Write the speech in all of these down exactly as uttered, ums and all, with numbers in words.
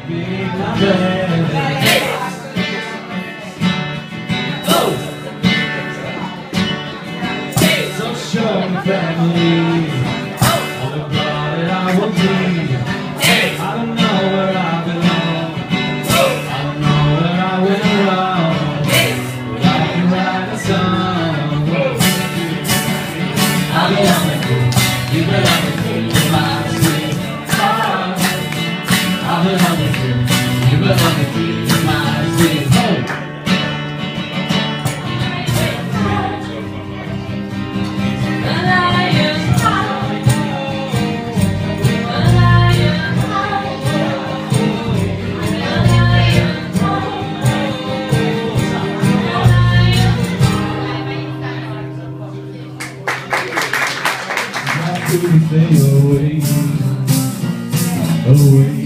be my baby. Oh! So show me family, all the blood that I will bleed. I don't know where I belong, I don't know where I went wrong, but I can write a song. I belong with you, you belong with me, you're my sweetheart. I belong with you, you belong with me, you're my sweetheart. Everything away, away,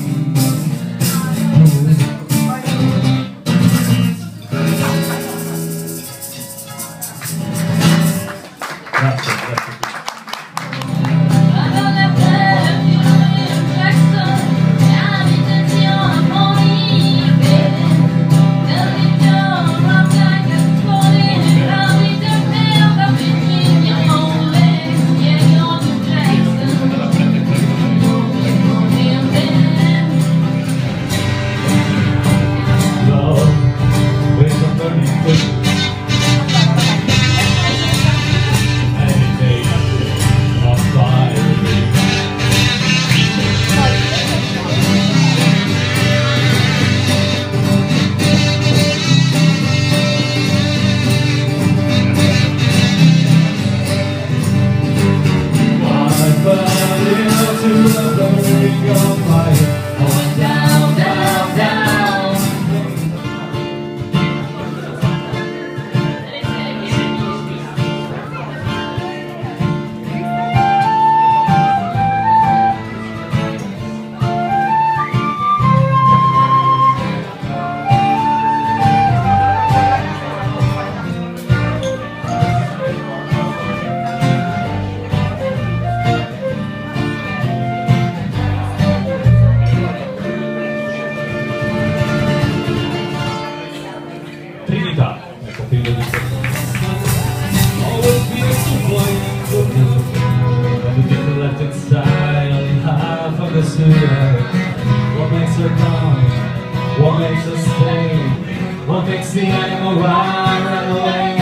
what makes her come? What makes her stay? What makes the animal run, run away?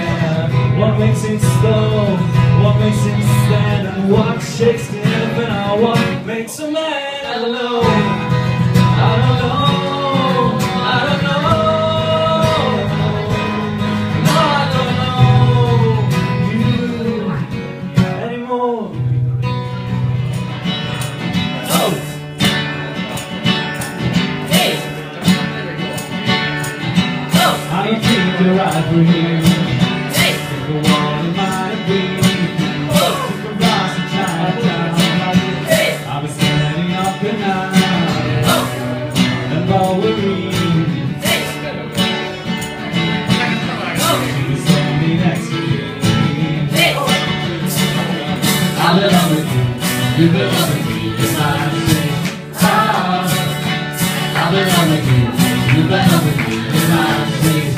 Yeah. What makes him stone? What makes him stand? And what shakes the elephant? Or what makes a man? I don't know. I don't know. I don't know. No, I don't know you anymore. I don't think you're right for here. Hey. Think the one might be. Oh. Think the rise of Chinatown. Hey. I was standing up at night. Oh. And Bowery. Hey. Oh. She was standing next to me. Hey. I belong with you. You belong with me. You're my sweetheart. I belong with you. You belong with me. You're my sweetheart.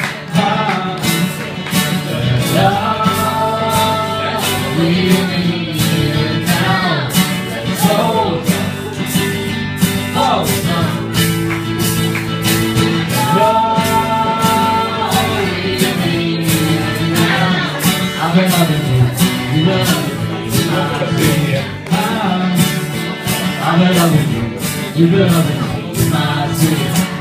We need it now. Let's go. Oh, we need it now. I've been loving you. You will love me. You will love me. I've been loving you. You will love me. My sweet.